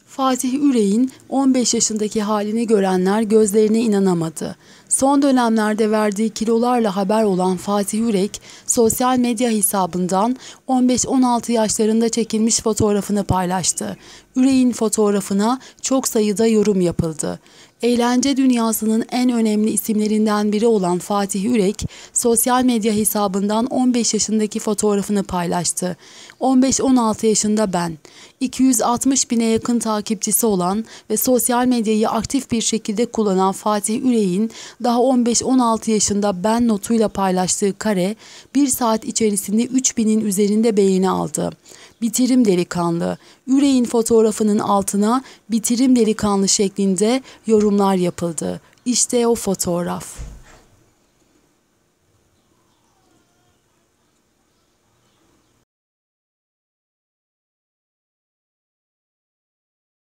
Fatih Ürek'in 15 yaşındaki halini görenler gözlerine inanamadı. Son dönemlerde verdiği kilolarla haber olan Fatih Ürek, sosyal medya hesabından 15-16 yaşlarında çekilmiş fotoğrafını paylaştı. Ürek'in fotoğrafına çok sayıda yorum yapıldı. Eğlence dünyasının en önemli isimlerinden biri olan Fatih Ürek, sosyal medya hesabından 15 yaşındaki fotoğrafını paylaştı. 15-16 yaşında ben, 260 bine yakın takipçisi olan ve sosyal medyayı aktif bir şekilde kullanan Fatih Ürek'in daha 15-16 yaşında ben notuyla paylaştığı kare, 1 saat içerisinde 3000'in üzerinde beğeni aldı. Bitirim delikanlı. Ürek'in fotoğrafının altına bitirim delikanlı şeklinde yorumlar yapıldı. İşte o fotoğraf.